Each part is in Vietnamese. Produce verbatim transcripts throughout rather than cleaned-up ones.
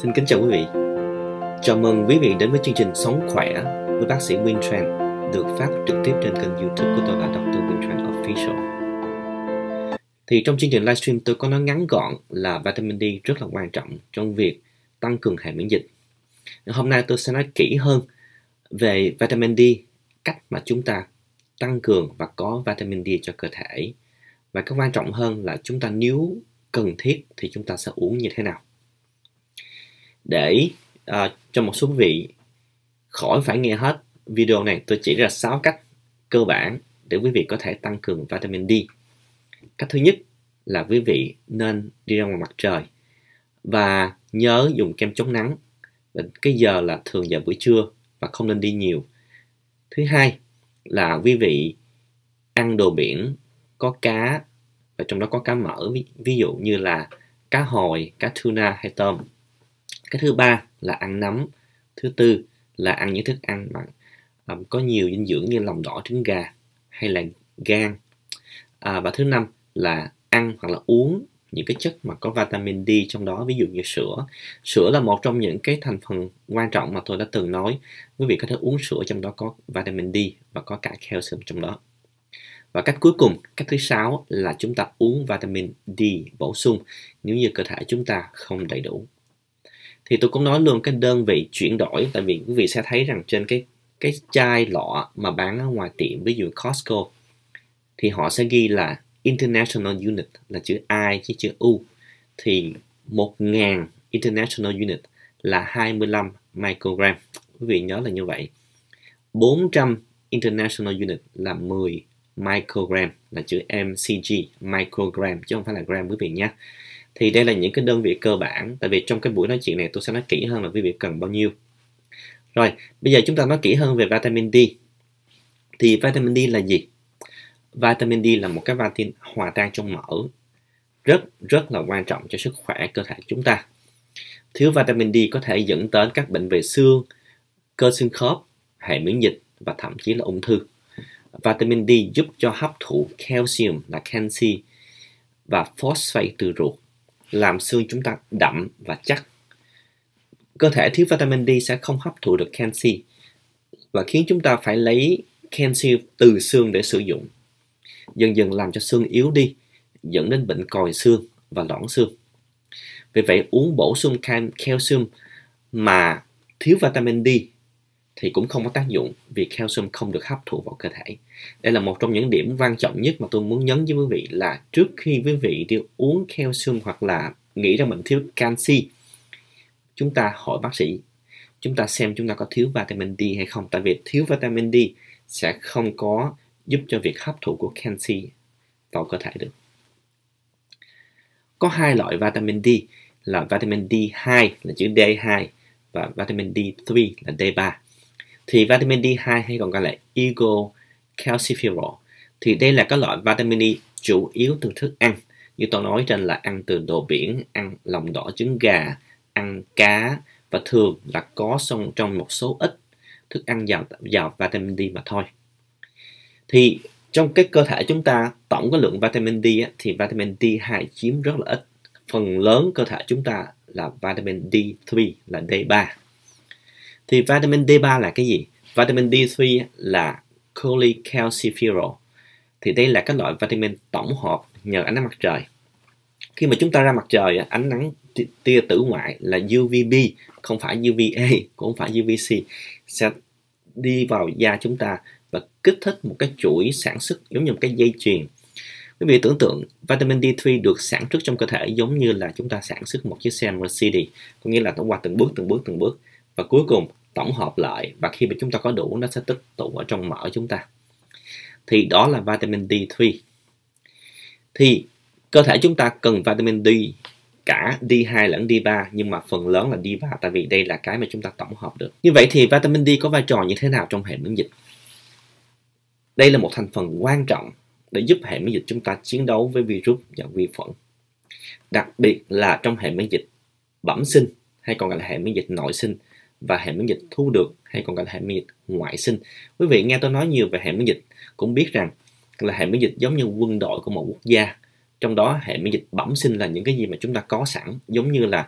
Xin kính chào quý vị. Chào mừng quý vị đến với chương trình Sống Khỏe với bác sĩ Win Tran, được phát trực tiếp trên kênh YouTube của tôi là doctor Win Tran Official. Thì trong chương trình livestream tôi có nói ngắn gọn là vitamin D rất là quan trọng trong việc tăng cường hệ miễn dịch. Hôm nay tôi sẽ nói kỹ hơn về vitamin D, cách mà chúng ta tăng cường và có vitamin D cho cơ thể. Và cái quan trọng hơn là chúng ta nếu cần thiết thì chúng ta sẽ uống như thế nào. Để uh, cho một số quý vị khỏi phải nghe hết video này, tôi chỉ ra sáu cách cơ bản để quý vị có thể tăng cường vitamin D. Cách thứ nhất là quý vị nên đi ra ngoài mặt trời và nhớ dùng kem chống nắng. Cái giờ là thường giờ buổi trưa và không nên đi nhiều. Thứ hai là quý vị ăn đồ biển có cá, và trong đó có cá mỡ, ví, ví dụ như là cá hồi, cá tuna hay tôm. Cái thứ ba là ăn nấm. Thứ tư là ăn những thức ăn mà um, có nhiều dinh dưỡng như lòng đỏ trứng gà hay là gan. À, và thứ năm là ăn hoặc là uống những cái chất mà có vitamin D trong đó, ví dụ như sữa. Sữa là một trong những cái thành phần quan trọng mà tôi đã từng nói. Quý vị có thể uống sữa, trong đó có vitamin D và có cả calcium trong đó. Và cách cuối cùng, cách thứ sáu là chúng ta uống vitamin D bổ sung nếu như cơ thể chúng ta không đầy đủ. Thì tôi cũng nói luôn cái đơn vị chuyển đổi, tại vì quý vị sẽ thấy rằng trên cái cái chai lọ mà bán ở ngoài tiệm, ví dụ Costco, thì họ sẽ ghi là International Unit là chữ I chứ chữ U. Thì một nghìn International Unit là hai mươi lăm microgram. Quý vị nhớ là như vậy. bốn trăm International Unit là mười microgram, là chữ M C G, microgram, chứ không phải là gram quý vị nhé. Thì đây là những cái đơn vị cơ bản, tại vì trong cái buổi nói chuyện này tôi sẽ nói kỹ hơn là quý vị cần bao nhiêu. Rồi, bây giờ chúng ta nói kỹ hơn về vitamin D. Thì vitamin D là gì? Vitamin D là một cái vitamin hòa tan trong mỡ, rất rất là quan trọng cho sức khỏe cơ thể chúng ta. Thiếu vitamin D có thể dẫn đến các bệnh về xương, cơ xương khớp, hệ miễn dịch và thậm chí là ung thư. Vitamin D giúp cho hấp thụ calcium là canxi và phosphate từ ruột, làm xương chúng ta đậm và chắc. Cơ thể thiếu vitamin D sẽ không hấp thụ được canxi và khiến chúng ta phải lấy canxi từ xương để sử dụng, dần dần làm cho xương yếu đi, dẫn đến bệnh còi xương và loãng xương. Vì vậy uống bổ sung calcium mà thiếu vitamin D thì cũng không có tác dụng, vì calcium không được hấp thụ vào cơ thể. Đây là một trong những điểm quan trọng nhất mà tôi muốn nhấn với quý vị, là trước khi quý vị đi uống calcium hoặc là nghĩ ra mình thiếu canxi, chúng ta hỏi bác sĩ, chúng ta xem chúng ta có thiếu vitamin D hay không. Tại vì thiếu vitamin D sẽ không có giúp cho việc hấp thụ của canxi vào cơ thể được. Có hai loại vitamin D là vitamin D hai là chữ D hai và vitamin D ba là D ba. Thì vitamin D hai hay còn gọi là egocalciferol, thì đây là cái loại vitamin D chủ yếu từ thức ăn. Như tôi nói trên là ăn từ đồ biển, ăn lòng đỏ trứng gà, ăn cá, và thường là có trong trong một số ít thức ăn giàu, giàu vitamin D mà thôi. Thì trong cái cơ thể chúng ta, tổng cái lượng vitamin D á, thì vitamin D hai chiếm rất là ít. Phần lớn cơ thể chúng ta là vitamin D ba là D ba. Thì vitamin D ba là cái gì? Vitamin D ba là cholecalciferol. Thì đây là cái loại vitamin tổng hợp nhờ ánh nắng mặt trời. Khi mà chúng ta ra mặt trời, ánh nắng tia tử ngoại là U V B, không phải U V A, cũng không phải U V C, sẽ đi vào da chúng ta và kích thích một cái chuỗi sản xuất giống như một cái dây chuyền. Quý vị tưởng tượng vitamin D ba được sản xuất trong cơ thể giống như là chúng ta sản xuất một chiếc xe Mercedes, có nghĩa là nó qua từng bước từng bước từng bước và cuối cùng tổng hợp lại, và khi mà chúng ta có đủ nó sẽ tích tụ ở trong mỡ chúng ta. Thì đó là vitamin D ba. Thì cơ thể chúng ta cần vitamin D cả D hai lẫn D ba, nhưng mà phần lớn là D ba, tại vì đây là cái mà chúng ta tổng hợp được. Như vậy thì vitamin D có vai trò như thế nào trong hệ miễn dịch? Đây là một thành phần quan trọng để giúp hệ miễn dịch chúng ta chiến đấu với virus và vi khuẩn. Đặc biệt là trong hệ miễn dịch bẩm sinh hay còn gọi là hệ miễn dịch nội sinh, và hệ miễn dịch thu được hay còn gọi là hệ miễn dịch ngoại sinh. Quý vị nghe tôi nói nhiều về hệ miễn dịch cũng biết rằng là hệ miễn dịch giống như quân đội của một quốc gia. Trong đó hệ miễn dịch bẩm sinh là những cái gì mà chúng ta có sẵn, giống như là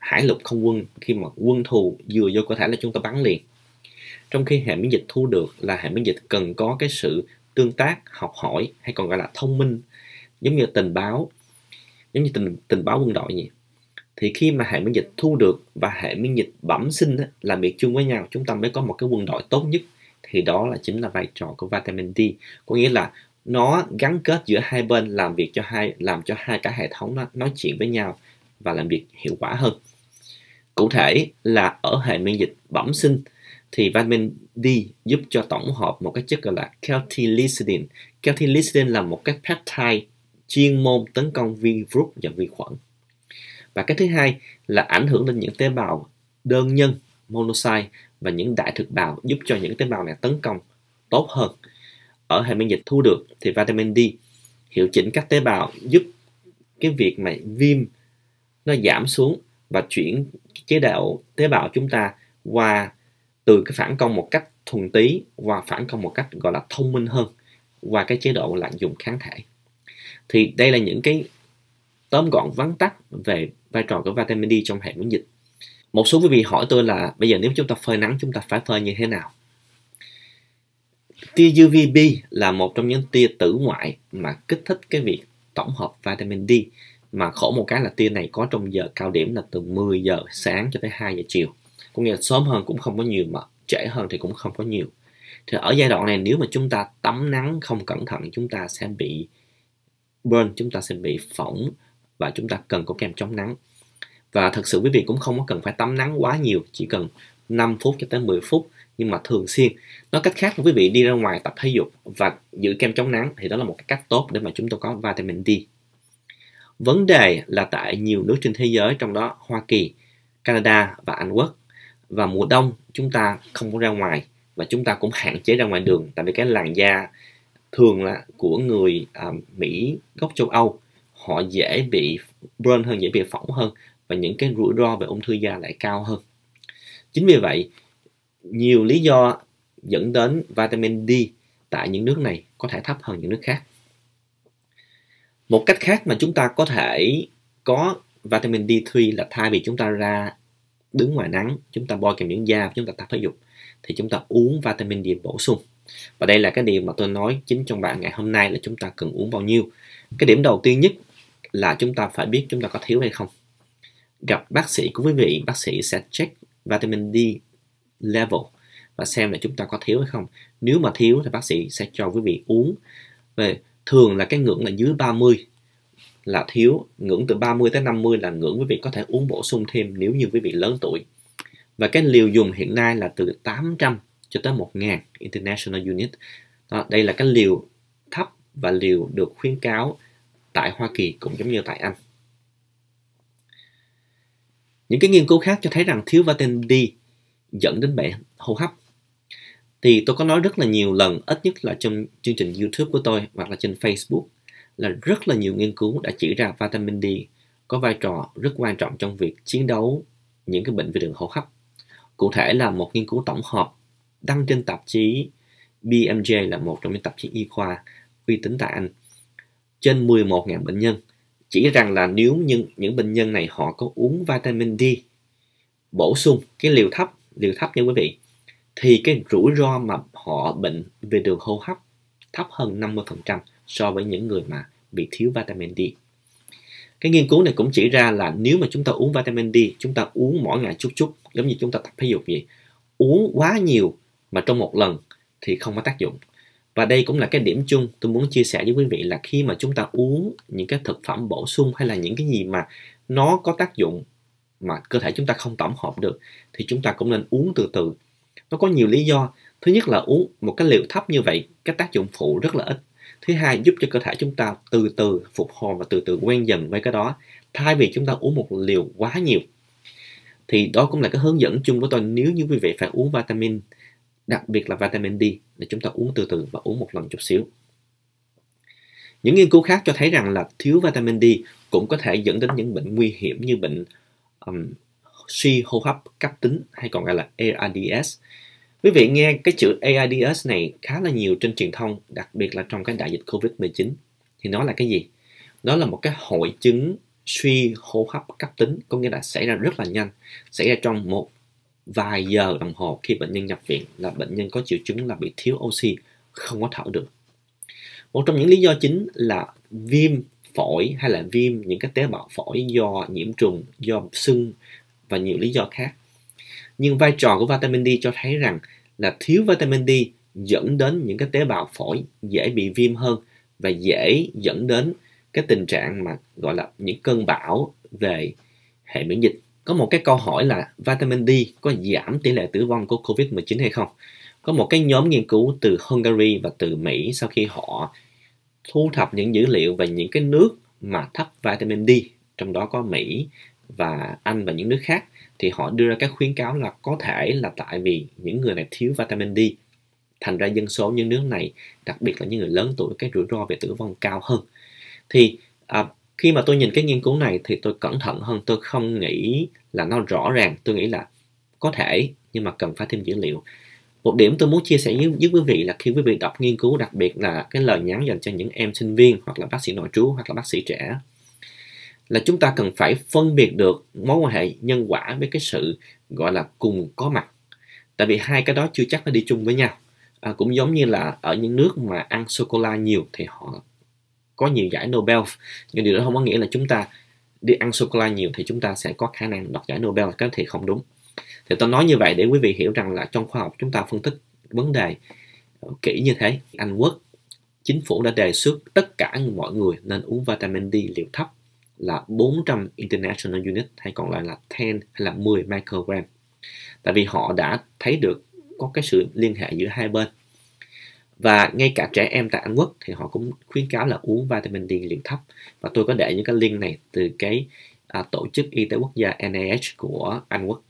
hải lục không quân, khi mà quân thù vừa vô cơ thể là chúng ta bắn liền. Trong khi hệ miễn dịch thu được là hệ miễn dịch cần có cái sự tương tác, học hỏi, hay còn gọi là thông minh, giống như tình báo, giống như tình, tình báo quân đội vậy. Thì khi mà hệ miễn dịch thu được và hệ miễn dịch bẩm sinh á, làm việc chung với nhau, chúng ta mới có một cái quân đội tốt nhất. Thì đó là chính là vai trò của vitamin D. Có nghĩa là nó gắn kết giữa hai bên, làm việc cho hai làm cho hai cả hệ thống nó nói chuyện với nhau và làm việc hiệu quả hơn. Cụ thể là ở hệ miễn dịch bẩm sinh thì vitamin D giúp cho tổng hợp một cái chất gọi là celtilicidin. Celtilicidin là một cái peptide chuyên môn tấn công virus và vi khuẩn. Và cái thứ hai là ảnh hưởng lên những tế bào đơn nhân monocyte và những đại thực bào, giúp cho những tế bào này tấn công tốt hơn. Ở hệ miễn dịch thu được thì vitamin D hiệu chỉnh các tế bào, giúp cái việc mà viêm nó giảm xuống và chuyển chế độ tế bào chúng ta qua từ cái phản công một cách thuần túy qua phản công một cách gọi là thông minh hơn qua cái chế độ lạm dụng kháng thể. Thì đây là những cái tóm gọn vắn tắt về vai trò của vitamin D trong hệ miễn dịch. Một số quý vị hỏi tôi là bây giờ nếu chúng ta phơi nắng chúng ta phải phơi như thế nào? Tia u vê B là một trong những tia tử ngoại mà kích thích cái việc tổng hợp vitamin D, mà khổ một cái là tia này có trong giờ cao điểm là từ mười giờ sáng cho tới hai giờ chiều. Có nghĩa là sớm hơn cũng không có nhiều mà trễ hơn thì cũng không có nhiều. Thì ở giai đoạn này nếu mà chúng ta tắm nắng không cẩn thận, chúng ta sẽ bị burn, chúng ta sẽ bị phỏng và chúng ta cần có kem chống nắng. Và thật sự quý vị cũng không có cần phải tắm nắng quá nhiều, chỉ cần năm phút cho tới mười phút, nhưng mà thường xuyên. Nói cách khác là quý vị đi ra ngoài tập thể dục và giữ kem chống nắng thì đó là một cái cách tốt để mà chúng tôi có vitamin D. Vấn đề là tại nhiều nước trên thế giới, trong đó Hoa Kỳ, Canada và Anh Quốc, và mùa đông chúng ta không có ra ngoài và chúng ta cũng hạn chế ra ngoài đường, tại vì cái làn da thường là của người à, Mỹ gốc châu Âu, họ dễ bị burn hơn, dễ bị phỏng hơn, và những cái rủi ro về ung thư da lại cao hơn. Chính vì vậy, nhiều lý do dẫn đến vitamin D tại những nước này có thể thấp hơn những nước khác. Một cách khác mà chúng ta có thể có vitamin D ba là thay vì chúng ta ra đứng ngoài nắng, chúng ta bôi kem dưỡng da, chúng ta tập thể dục, thì chúng ta uống vitamin D bổ sung. Và đây là cái điều mà tôi nói chính trong bài ngày hôm nay là chúng ta cần uống bao nhiêu. Cái điểm đầu tiên nhất là chúng ta phải biết chúng ta có thiếu hay không. Gặp bác sĩ của quý vị, bác sĩ sẽ check vitamin D level và xem là chúng ta có thiếu hay không. Nếu mà thiếu thì bác sĩ sẽ cho quý vị uống. Về thường là cái ngưỡng là dưới ba mươi là thiếu, ngưỡng từ ba mươi tới năm mươi là ngưỡng quý vị có thể uống bổ sung thêm nếu như quý vị lớn tuổi. Và cái liều dùng hiện nay là từ tám trăm cho tới một nghìn International Unit. Đó, đây là cái liều thấp và liều được khuyến cáo tại Hoa Kỳ cũng giống như tại Anh. Những cái nghiên cứu khác cho thấy rằng thiếu vitamin D dẫn đến bệnh hô hấp. Thì tôi có nói rất là nhiều lần, ít nhất là trong chương trình YouTube của tôi hoặc là trên Facebook, là rất là nhiều nghiên cứu đã chỉ ra vitamin D có vai trò rất quan trọng trong việc chiến đấu những cái bệnh về đường hô hấp. Cụ thể là một nghiên cứu tổng hợp đăng trên tạp chí B M J, là một trong những tạp chí y khoa uy tín tại Anh, trên mười một nghìn bệnh nhân, chỉ rằng là nếu như những bệnh nhân này họ có uống vitamin D bổ sung cái liều thấp, liều thấp nha quý vị, thì cái rủi ro mà họ bệnh về đường hô hấp thấp hơn năm mươi phần trăm so với những người mà bị thiếu vitamin D. Cái nghiên cứu này cũng chỉ ra là nếu mà chúng ta uống vitamin D, chúng ta uống mỗi ngày chút chút, giống như chúng ta tập thể dục vậy, uống quá nhiều mà trong một lần thì không có tác dụng. Và đây cũng là cái điểm chung tôi muốn chia sẻ với quý vị, là khi mà chúng ta uống những cái thực phẩm bổ sung hay là những cái gì mà nó có tác dụng mà cơ thể chúng ta không tổng hợp được, thì chúng ta cũng nên uống từ từ. Nó có nhiều lý do. Thứ nhất là uống một cái liều thấp như vậy, cái tác dụng phụ rất là ít. Thứ hai, giúp cho cơ thể chúng ta từ từ phục hồi và từ từ quen dần với cái đó, thay vì chúng ta uống một liều quá nhiều. Thì đó cũng là cái hướng dẫn chung của tôi, nếu như quý vị phải uống vitamin, đặc biệt là vitamin D, để chúng ta uống từ từ và uống một lần chút xíu. Những nghiên cứu khác cho thấy rằng là thiếu vitamin D cũng có thể dẫn đến những bệnh nguy hiểm như bệnh um, suy hô hấp cấp tính, hay còn gọi là A R D S. Quý vị nghe cái chữ A R D S này khá là nhiều trên truyền thông, đặc biệt là trong cái đại dịch Covid mười chín. Thì nó là cái gì? Nó là một cái hội chứng suy hô hấp cấp tính, có nghĩa là xảy ra rất là nhanh, xảy ra trong một vài giờ đồng hồ khi bệnh nhân nhập viện, là bệnh nhân có triệu chứng là bị thiếu oxy, không có thở được. Một trong những lý do chính là viêm phổi hay là viêm những cái tế bào phổi do nhiễm trùng, do sưng và nhiều lý do khác. Nhưng vai trò của vitamin D cho thấy rằng là thiếu vitamin D dẫn đến những cái tế bào phổi dễ bị viêm hơn và dễ dẫn đến cái tình trạng mà gọi là những cơn bão về hệ miễn dịch. Có một cái câu hỏi là vitamin D có giảm tỷ lệ tử vong của Covid mười chín hay không? Có một cái nhóm nghiên cứu từ Hungary và từ Mỹ, sau khi họ thu thập những dữ liệu về những cái nước mà thấp vitamin D, trong đó có Mỹ và Anh và những nước khác, thì họ đưa ra các khuyến cáo là có thể là tại vì những người này thiếu vitamin D, thành ra dân số những nước này, đặc biệt là những người lớn tuổi, cái rủi ro về tử vong cao hơn. Thì à, khi mà tôi nhìn cái nghiên cứu này thì tôi cẩn thận hơn, tôi không nghĩ là nó rõ ràng, tôi nghĩ là có thể nhưng mà cần phải thêm dữ liệu. Một điểm tôi muốn chia sẻ với, với quý vị là khi quý vị đọc nghiên cứu, đặc biệt là cái lời nhắn dành cho những em sinh viên hoặc là bác sĩ nội trú hoặc là bác sĩ trẻ, là chúng ta cần phải phân biệt được mối quan hệ nhân quả với cái sự gọi là cùng có mặt. Tại vì hai cái đó chưa chắc nó đi chung với nhau. À, cũng giống như là ở những nước mà ăn sô-cô-la nhiều thì họ có nhiều giải Nobel, nhưng điều đó không có nghĩa là chúng ta đi ăn sô-cô-la nhiều thì chúng ta sẽ có khả năng đoạt giải Nobel. Cái thì không đúng. Thì tôi nói như vậy để quý vị hiểu rằng là trong khoa học chúng ta phân tích vấn đề kỹ như thế. Anh Quốc, chính phủ đã đề xuất tất cả mọi người nên uống vitamin D liều thấp là bốn trăm international unit, hay còn lại là mười hay là mười microgram. Tại vì họ đã thấy được có cái sự liên hệ giữa hai bên. Và ngay cả trẻ em tại Anh Quốc thì họ cũng khuyến cáo là uống vitamin D liều thấp. Và tôi có để những cái link này từ cái à, tổ chức y tế quốc gia N I H của Anh Quốc.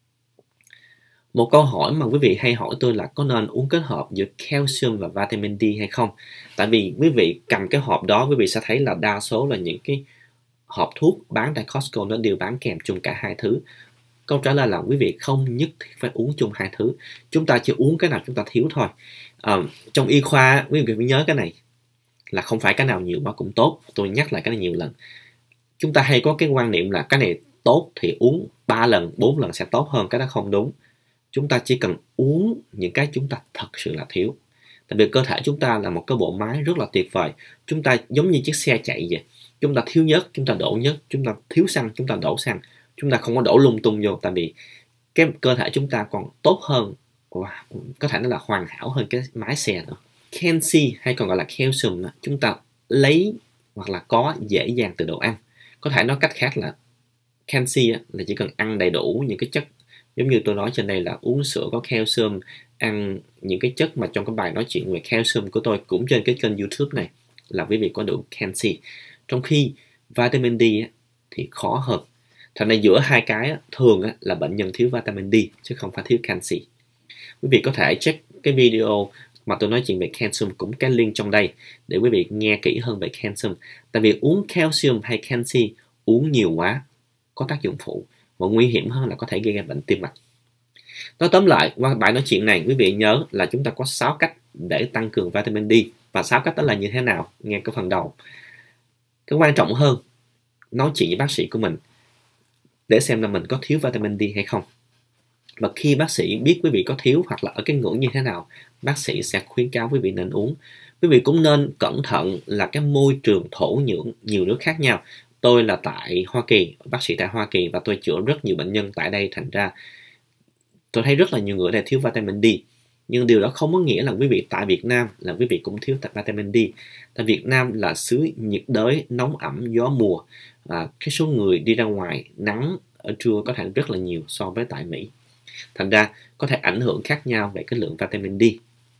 Một câu hỏi mà quý vị hay hỏi tôi là có nên uống kết hợp giữa calcium và vitamin D hay không? Tại vì quý vị cầm cái hộp đó, quý vị sẽ thấy là đa số là những cái hộp thuốc bán tại Costco nó đều bán kèm chung cả hai thứ. Câu trả lời là quý vị không nhất thiết phải uống chung hai thứ. Chúng ta chỉ uống cái nào chúng ta thiếu thôi. À, trong y khoa, quý vị phải nhớ cái này là không phải cái nào nhiều quá cũng tốt. Tôi nhắc lại cái này nhiều lần. Chúng ta hay có cái quan niệm là cái này tốt thì uống ba lần, bốn lần sẽ tốt hơn. Cái đó không đúng. Chúng ta chỉ cần uống những cái chúng ta thật sự là thiếu. Tại vì cơ thể chúng ta là một cái bộ máy rất là tuyệt vời. Chúng ta giống như chiếc xe chạy vậy. Chúng ta thiếu nhất, chúng ta đổ nhất. Chúng ta thiếu xăng, chúng ta đổ xăng. Chúng ta không có đổ lung tung vô. Tại vì cái cơ thể chúng ta còn tốt hơn, có thể nó là hoàn hảo hơn cái máy xe nữa. Canxi hay còn gọi là calcium, chúng ta lấy hoặc là có dễ dàng từ đồ ăn. Có thể nói cách khác là canxi là chỉ cần ăn đầy đủ những cái chất, giống như tôi nói trên đây là uống sữa có calcium, ăn những cái chất mà trong cái bài nói chuyện về calcium của tôi cũng trên cái kênh YouTube này là quý vị có đủ canxi. Trong khi vitamin D thì khó hơn. Thành ra giữa hai cái thường là bệnh nhân thiếu vitamin D chứ không phải thiếu canxi. Quý vị có thể check cái video mà tôi nói chuyện về calcium, cũng cái link trong đây để quý vị nghe kỹ hơn về calcium. Tại vì uống calcium hay canxi uống nhiều quá có tác dụng phụ và nguy hiểm hơn là có thể gây ra bệnh tim mạch. Nói tóm lại, qua bài nói chuyện này quý vị nhớ là chúng ta có sáu cách để tăng cường vitamin D. Và sáu cách đó là như thế nào? Nghe cái phần đầu. Cái quan trọng hơn, nói chuyện với bác sĩ của mình để xem là mình có thiếu vitamin D hay không. Và khi bác sĩ biết quý vị có thiếu hoặc là ở cái ngưỡng như thế nào, bác sĩ sẽ khuyến cáo quý vị nên uống. Quý vị cũng nên cẩn thận là cái môi trường thổ nhưỡng nhiều nước khác nhau. Tôi là tại Hoa Kỳ, bác sĩ tại Hoa Kỳ, và tôi chữa rất nhiều bệnh nhân tại đây, thành ra tôi thấy rất là nhiều người đây thiếu vitamin D. Nhưng điều đó không có nghĩa là quý vị tại Việt Nam là quý vị cũng thiếu vitamin D. Tại Việt Nam là xứ nhiệt đới, nóng ẩm, gió mùa. À, cái số người đi ra ngoài nắng ở trưa có thể rất là nhiều so với tại Mỹ. Thành ra có thể ảnh hưởng khác nhau về cái lượng vitamin D.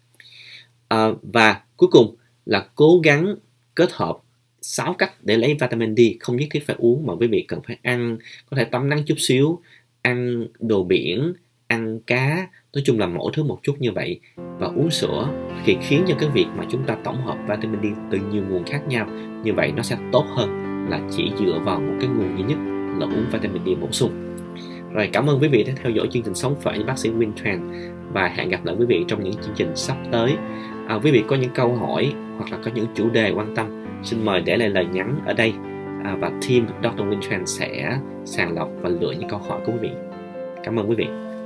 À, và cuối cùng là cố gắng kết hợp sáu cách để lấy vitamin D. Không nhất thiết phải uống mà quý vị cần phải ăn, có thể tắm nắng chút xíu, ăn đồ biển, ăn cá, nói chung là mỗi thứ một chút như vậy, và uống sữa thì khiến cho cái việc mà chúng ta tổng hợp vitamin D từ nhiều nguồn khác nhau như vậy nó sẽ tốt hơn là chỉ dựa vào một cái nguồn duy nhất là uống vitamin D bổ sung. Rồi, cảm ơn quý vị đã theo dõi chương trình Sống Khỏe với bác sĩ Win Tran và hẹn gặp lại quý vị trong những chương trình sắp tới. À, quý vị có những câu hỏi hoặc là có những chủ đề quan tâm, xin mời để lại lời nhắn ở đây à, và team doctor Win Tran sẽ sàng lọc và lựa những câu hỏi của quý vị. Cảm ơn quý vị.